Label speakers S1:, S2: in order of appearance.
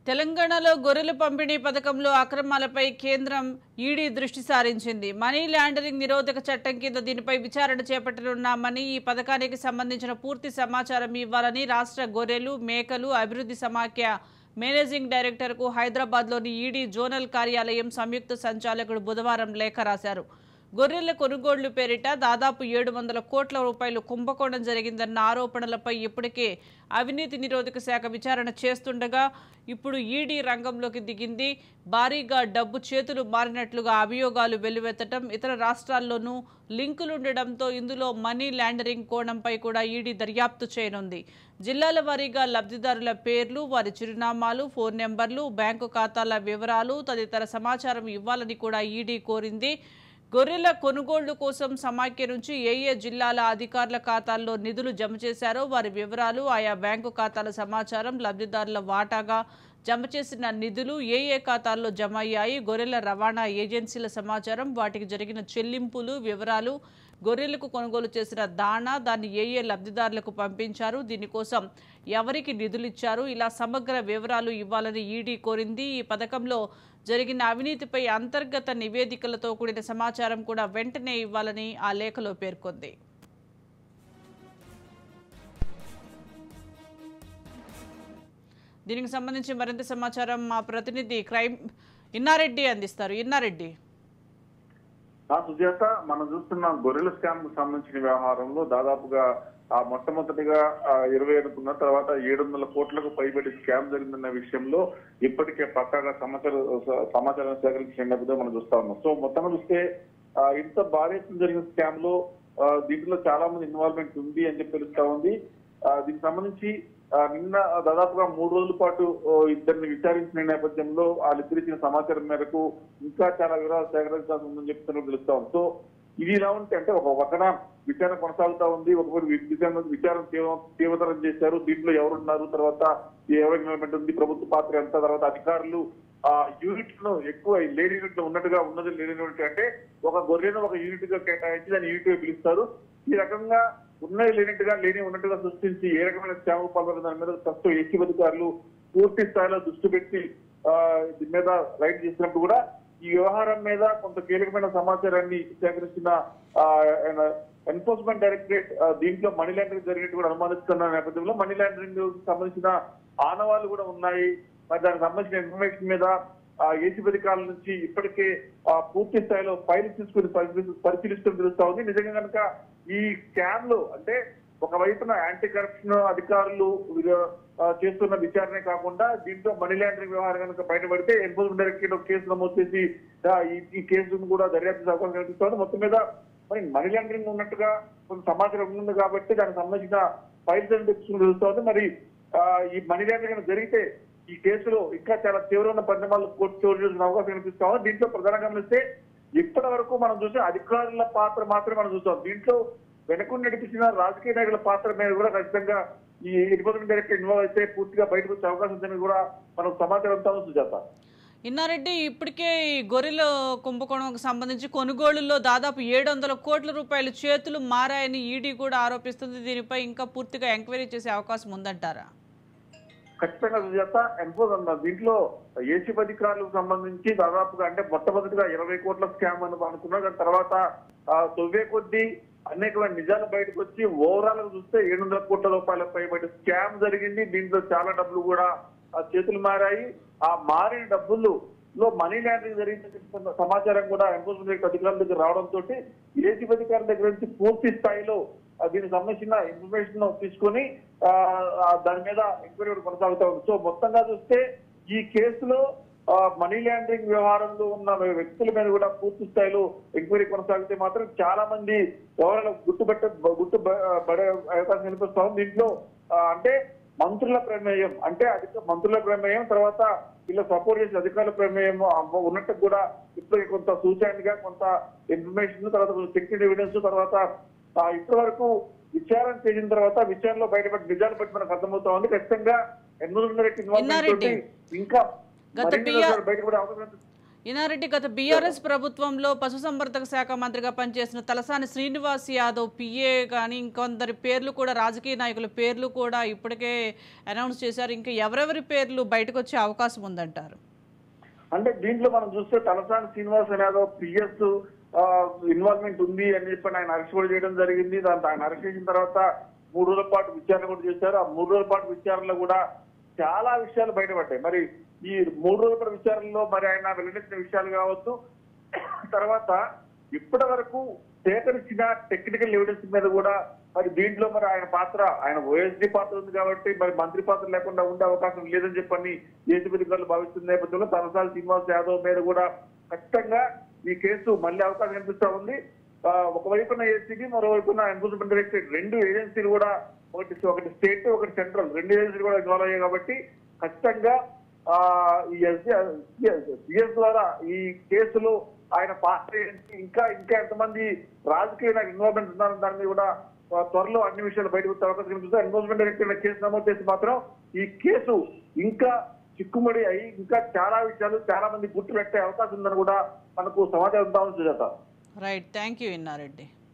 S1: తెలంగాణలో గొర్రెల పంపిణీ పథకంలో అక్రమాలపై కేంద్రం ఈడీ దృష్టి సారించింది. మనీ లాండరింగ్ నిరోధక చట్టం కింద దీనిపై విచారణ చేపట్టనున్నామని, ఈ పథకానికి సంబంధించిన పూర్తి సమాచారం ఇవ్వాలని రాష్ట్ర గొర్రెలు మేకలు అభివృద్ధి సమాఖ్య మేనేజింగ్ డైరెక్టర్కు హైదరాబాద్లోని ఈడీ జోనల్ కార్యాలయం సంయుక్త సంచాలకుడు బుధవారం లేఖ రాశారు. గొర్రెల కొనుగోళ్లు పేరిట దాదాపు 700 కోట్ల రూపాయలు కుంభకోణం జరిగిందన్న ఆరోపణలపై ఇప్పటికే అవినీతి నిరోధక శాఖ విచారణ చేస్తుండగా ఇప్పుడు ఈడీ రంగంలోకి దిగింది. భారీగా డబ్బు చేతులు మారినట్లుగా అభియోగాలు వెల్లువెత్తడం, ఇతర రాష్ట్రాల్లోనూ లింకులుండడంతో ఇందులో మనీ లాండరింగ్ కోణంపై కూడా ఈడీ దర్యాప్తు చేయనుంది. జిల్లాల వారీగా లబ్ధిదారుల పేర్లు, వారి చిరునామాలు, ఫోన్ నెంబర్లు, బ్యాంకు ఖాతాల వివరాలు తదితర సమాచారం ఇవ్వాలని కూడా ఈడీ కోరింది. గొర్రెల కొనుగోళ్లు కోసం సమాఖ్య నుంచి ఏ జిల్లాల అధికారుల ఖాతాల్లో నిధులు జమ చేశారో వారి వివరాలు, ఆయా బ్యాంకు ఖాతాల సమాచారం, లబ్ధిదారుల వాటాగా జమ చేసిన నిధులు ఏ ఖాతాల్లో జమ అయ్యాయి, గొర్రెల రవాణా ఏజెన్సీల సమాచారం, వాటికి జరిగిన చెల్లింపులు వివరాలు, గొర్రెలకు కొనుగోలు చేసిన దాణా, దాన్ని ఏ లబ్ధిదారులకు పంపించారు, దీనికోసం ఎవరికి నిధులు ఇచ్చారు, ఇలా సమగ్ర వివరాలు ఇవ్వాలని ఈడీ కోరింది. ఈ పథకంలో జరిగిన అవినీతిపై అంతర్గత నివేదికలతో కూడిన సమాచారం కూడా వెంటనే ఇవ్వాలని ఆ లేఖలో పేర్కొంది. దీనికి సంబంధించి మరింత సమాచారం మా ప్రతినిధి క్రైమ్ ఇన్నారెడ్డి అందిస్తారు. ఇన్నారెడ్డి,
S2: సుజాత, మనం చూస్తున్న గొర్రెల స్కామ్ కు సంబంధించిన వ్యవహారంలో దాదాపుగా మొట్టమొదటిగా 20 అనుకున్న తర్వాత 700 కోట్లకు పైబడి స్కామ్ జరిగిందన్న విషయంలో ఇప్పటికే పక్కాగా సమాచారం సేకరించిన నేపథ్యంలో మనం చూస్తా ఉన్నాం. సో మొత్తంగా చూస్తే ఇంత భారీ జరిగిన స్కామ్ లో దీంట్లో చాలా మంది ఇన్వాల్వ్మెంట్ ఉంది అని చెప్పి తెలుస్తా ఉంది. దీనికి సంబంధించి నిన్న దాదాపుగా 3 రోజుల పాటు ఇద్దరిని విచారించిన నేపథ్యంలో వాళ్ళిద్దరు ఇచ్చిన సమాచారం మేరకు ఇంకా చాలా వివరాలు సేకరించాల్సి ఉందని చెప్తున్నట్టు తెలుస్తా ఉంది. సో ఇది ఇలా ఉంటే అంటే ఒక పక్కన విచారణ కొనసాగుతా ఉంది, ఒకటి విచారణ తీవ్రతరం చేశారు, దీంట్లో ఎవరున్నారు, తర్వాత ఎవరి ఇన్వాల్వ్మెంట్ ఉంది, ప్రభుత్వ పాత్ర ఎంత, తర్వాత అధికారులు యూనిట్ లో ఎక్కువ లేని యూనిట్ లో ఉన్నట్టుగా ఉన్నది లేని యూనిట్ అంటే ఒక గొర్రెను ఒక యూనిట్ గా కేటాయించి దాన్ని యూనిట్ గా పిలుస్తారు. ఈ రకంగా ఉన్నది లేనట్టుగా లేని ఉన్నట్టుగా సృష్టించి ఏ రకమైన శ్యామ పాల్గొన్న దాని మీద ప్రస్తుతం ఏసీ అధికారులు పూర్తి స్థాయిలో దృష్టి పెట్టి దీని మీద రైడ్ చేసినప్పుడు కూడా ఈ వ్యవహారం మీద కొంత కీలకమైన సమాచారాన్ని సేకరించిన ఎన్ఫోర్స్మెంట్ డైరెక్టరేట్ దీంట్లో మనీ లాండరింగ్ జరిగినట్టు కూడా అనుమానిస్తున్న నేపథ్యంలో మనీ లాండరింగ్ సంబంధించిన ఆనవాళ్లు కూడా ఉన్నాయి. మరి దానికి సంబంధించిన ఇన్ఫర్మేషన్ మీద ఏసీ అధికారుల నుంచి ఇప్పటికే పూర్తి స్థాయిలో ఫైల్ తీసుకుని పరిశీలిస్తూ తెలుస్తా ఉంది. నిజంగా కనుక ఈ స్కామ్ లో అంటే ఒకవైపున యాంటీ కరప్షన్ అధికారులు చేస్తున్న విచారణ కాకుండా దీంట్లో మనీ లాండరింగ్ వ్యవహారం కనుక బయటపడితే ఎన్ఫోర్స్మెంట్ డైరెక్టరేట్ కేసు నమోదు చేసి ఈ కేసును కూడా దర్యాప్తు అవకాశం కల్పిస్తోంది. మొత్తం మీద మరి మనీ లాండరింగ్ ఉన్నట్టుగా కొంత సమాచారం ఉంది కాబట్టి దానికి సంబంధించిన ఫైల్స్ అని తెచ్చుకుని తెలుస్తోంది. మరి ఈ మనీ లాండరింగ్ జరిగితే ఈ కేసులో ఇంకా చాలా తీవ్రమైన పరిణామాలు కోర్టు చోటు చేసిన అవకాశం కనిపిస్తా ఉంది. దీంట్లో ప్రధానంగా గమనిస్తే ఇప్పటి వరకు మనం చూసే అధికారుల పాత్ర మాత్రమే మనం చూస్తాం. దీంట్లో వెనక నడిపించిన రాజకీయ నాయకుల పాత్ర మీద కూడా ఖచ్చితంగా ఈ ఎన్ఫోర్స్మెంట్ డైరెక్టర్ ఇన్వాల్వ్ అయితే పూర్తిగా బయటకు వచ్చే అవకాశం ఉందని కూడా మనం సమాచారం ఉంటాము. సుజాత,
S1: ఇన్నారెడ్డి, ఇప్పటికే ఈ గొర్రెల కుంభకోణంకు సంబంధించి కొనుగోళ్లలో దాదాపు 700 కోట్ల రూపాయలు చేతులు మారాయని ఈడీ కూడా ఆరోపిస్తుంది. దీనిపై ఇంకా పూర్తిగా ఎంక్వైరీ చేసే అవకాశం ఉందంటారా?
S2: ఖచ్చితంగా సుజాత, దీంట్లో ఏసీ అధికారులకు సంబంధించి దాదాపుగా అంటే మొట్టమొదటిగా 20 కోట్ల స్కామ్ అని అనుకున్నారు. దాని తర్వాత తొవ్వే కొద్దీ అనేకమైన నిజాలు బయటకు వచ్చి ఓవరాల్ గా చూస్తే 700 కోట్ల రూపాయల పైబడి స్కామ్ జరిగింది. దీంట్లో చాలా డబ్బులు కూడా చేతులు మారాయి. ఆ మారిన డబ్బుల్లో మనీ లాండరింగ్ జరిగిన సమాచారం కూడా ఎన్ఫోర్స్మెంట్ అధికారుల దగ్గర రావడంతో ఏసీ అధికారుల దగ్గర నుంచి పూర్తి స్థాయిలో దీనికి సంబంధించిన ఇన్ఫర్మేషన్ తీసుకుని దాని మీద ఎంక్వైరీ కొనసాగుతా ఉంది. సో మొత్తంగా చూస్తే ఈ కేసులో మనీ లాండరింగ్ వ్యవహారంలో ఉన్న వ్యక్తుల మీద కూడా పూర్తి స్థాయిలో ఎంక్వైరీ కొనసాగితే మాత్రం చాలా మంది ఎవరైనా గుర్తుపడే అవకాశం కనిపిస్తా ఉంది. దీంట్లో అంటే మంత్రుల ప్రమేయం, అంటే మంత్రుల ప్రమేయం, తర్వాత వీళ్ళ సపోర్ట్ చేసే అధికారుల ప్రమేయం ఉన్నట్టు కూడా ఇప్పటికి కొంత సూచనగా కొంత ఇన్ఫర్మేషన్, తర్వాత టెక్నికల్ ఎవిడెన్స్, తర్వాత ఇప్పటి వరకు విచారణ చేసిన తర్వాత విచారణలో బయటపడి నిజాలు బట్టి మనకు అర్థమవుతా ఉంది. ఖచ్చితంగా ఎన్నికల ఇన్వాల్వ్మెంట్ ఇంకా బయటపడే అవకాశం
S1: ఇనారెడ్డి, గత బీఆర్ఎస్ ప్రభుత్వంలో పశుసంవర్ధక శాఖ మంత్రిగా పనిచేసిన తలసాని శ్రీనివాస్ యాదవ్ పిఏ కానీ ఇంకొందరి పేర్లు కూడా, రాజకీయ నాయకుల పేర్లు కూడా ఇప్పటికే అనౌన్స్ చేశారు. ఇంకా ఎవరెవరి పేర్లు బయటకు వచ్చే అవకాశం ఉందంటారు?
S2: అంటే దీంట్లో మనం చూస్తే తలసాని శ్రీనివాస్ యాదవ్ పిఎస్ ఇన్వాల్వ్మెంట్ ఉంది అని చెప్పి ఆయన అరెస్ట్ కూడా చేయడం జరిగింది. దాంతో ఆయన అరెస్ట్ చేసిన తర్వాత 3 రోజుల పాటు విచారణ కూడా చేశారు. ఆ 3 రోజుల పాటు విచారణలో కూడా చాలా విషయాలు బయటపడ్డాయి. మరి ఈ 3 రోజుల పాటు విచారణలో మరి ఆయన వెల్లడించిన విషయాలు కావచ్చు, తర్వాత ఇప్పటి వరకు సేకరించిన టెక్నికల్ ఎవిడెన్స్ మీద కూడా మరి దీంట్లో మరి ఆయన పాత్ర, ఆయన ఓఎస్డీ పాత్ర ఉంది కాబట్టి మరి మంత్రి పాత్ర లేకుండా ఉండే అవకాశం లేదని చెప్పని ఏసీబీ అధికారులు భావిస్తున్న నేపథ్యంలో తలసాని శ్రీనివాస్ యాదవ్ మీద కూడా ఖచ్చితంగా ఈ కేసు మళ్ళీ అవకాశం కనిపిస్తా ఉంది. ఒకవైపున ఏసీబీ, మరోవైపున ఎన్ఫోర్స్మెంట్ డైరెక్టరేట్, 2 ఏజెన్సీలు కూడా, ఒకటి స్టేట్ ఒకటి సెంట్రల్, 2 ఏజెన్సీలు కూడా ఇన్వాల్వ్ అయ్యాయి కాబట్టి ఖచ్చితంగా ఈ సిఎస్ ద్వారా ఈ కేసులో ఆయన పాత్ర ఏంటి, ఇంకా ఎంతమంది రాజకీయ ఇన్వాల్వ్మెంట్ ఉన్నారని దాని మీద కూడా త్వరలో అన్ని విషయాలు బయటకు వచ్చే అవకాశం కనిపిస్తుంది. ఎన్ఫోర్స్మెంట్ డైరెక్టరేట్ కేసు నమోదు చేసి మాత్రం ఈ కేసు ఇంకా చిక్కుముడి అయి ఇంకా చాలా విషయాలు, చాలా మంది గుర్తు పెట్టే అవకాశం ఉందని కూడా మనకు సమాచారం ఉందా Sujatha.
S1: Right, thank you Inna Reddy.